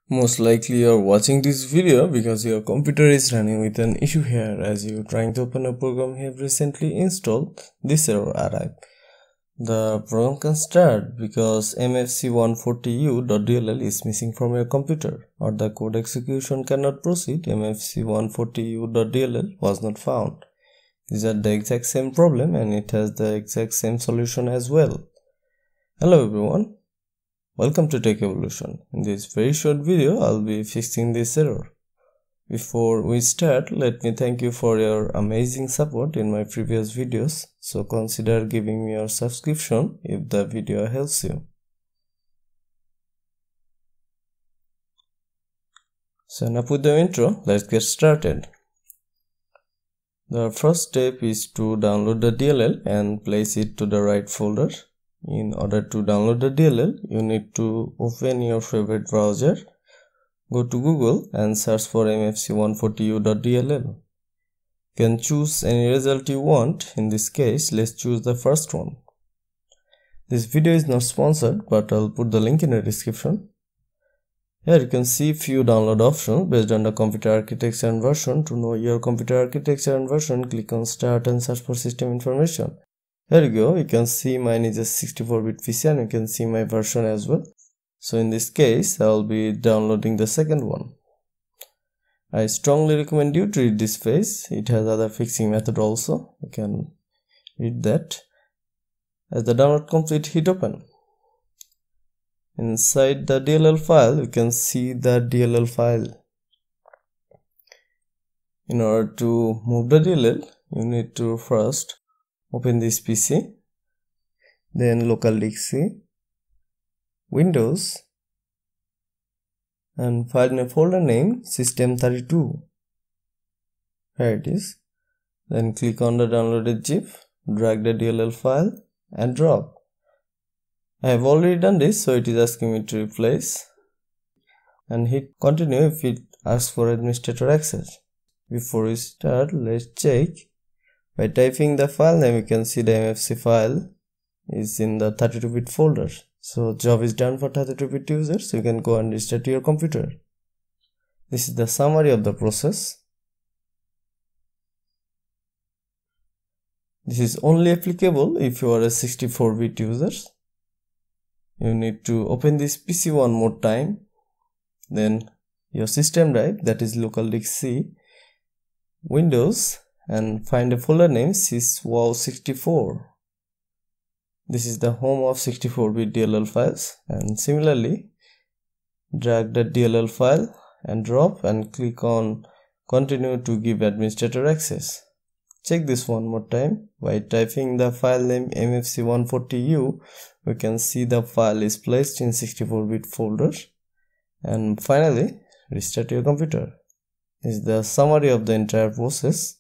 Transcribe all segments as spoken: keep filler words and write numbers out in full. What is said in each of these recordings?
Most likely you're watching this video because your computer is running with an issue here. As you're trying to open a program you have recently installed, this error arrived. The program can start because M F C one forty u dot D L L is missing from your computer, or the code execution cannot proceed. M F C one forty u dot D L L was not found. These are the exact same problem and it has the exact same solution as well. Hello everyone. Welcome to Tech Evolution. In this very short video, I'll be fixing this error. Before we start, let me thank you for your amazing support in my previous videos. So consider giving me your subscription if the video helps you. So enough with the intro, let's get started. The first step is to download the D L L and place it to the right folder. In order to download the D L L, you need to open your favorite browser, go to Google and search for M F C one forty u dot D L L. You can choose any result you want. In this case, let's choose the first one. This video is not sponsored, but I'll put the link in the description. Here you can see few download options based on the computer architecture and version. To know your computer architecture and version, click on Start and search for system information. Here you go, you can see mine is a sixty-four bit P C and you can see my version as well. So in this case, I'll be downloading the second one. I strongly recommend you to read this page. It has other fixing method also. You can read that. As the download complete, hit open. Inside the D L L file, you can see the D L L file. In order to move the D L L, you need to first open this P C, then local disk C, Windows, and find a folder name system thirty-two. Here it is. Then click on the downloaded zip, drag the D L L file and drop. I have already done this, so it is asking me to replace, and hit continue if it asks for administrator access. Before we start, let's check. By typing the file name, you can see the M F C file is in the thirty-two bit folder. So job is done for thirty-two bit users. You can go and restart your computer. This is the summary of the process. This is only applicable if you are a sixty-four bit user. You need to open this P C one more time. Then your system drive, that is local disk C, Windows, and find a folder name syswow sixty-four. This is the home of sixty-four bit D L L files, and similarly drag the D L L file and drop and click on continue to give administrator access. Check this one more time. By typing the file name M F C one forty u, we can see the file is placed in sixty-four bit folder. And finally restart your computer. This is the summary of the entire process.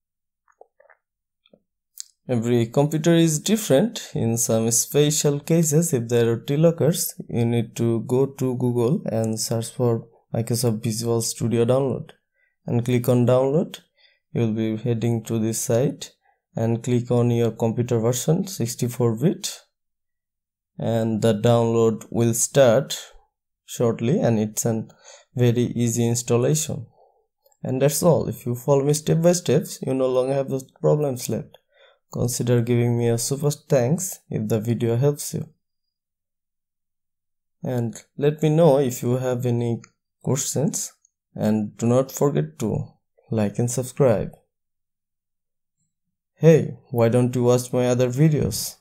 Every computer is different. In some special cases, if the error occurs, you need to go to Google and search for Microsoft Visual Studio download and click on download. You will be heading to this site and click on your computer version sixty-four bit, and the download will start shortly, and it's a very easy installation. And that's all. If you follow me step by step, you no longer have those problems left. Consider giving me a super thanks if the video helps you. And let me know if you have any questions. And do not forget to like and subscribe. Hey, why don't you watch my other videos?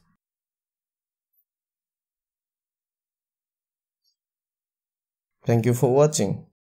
Thank you for watching.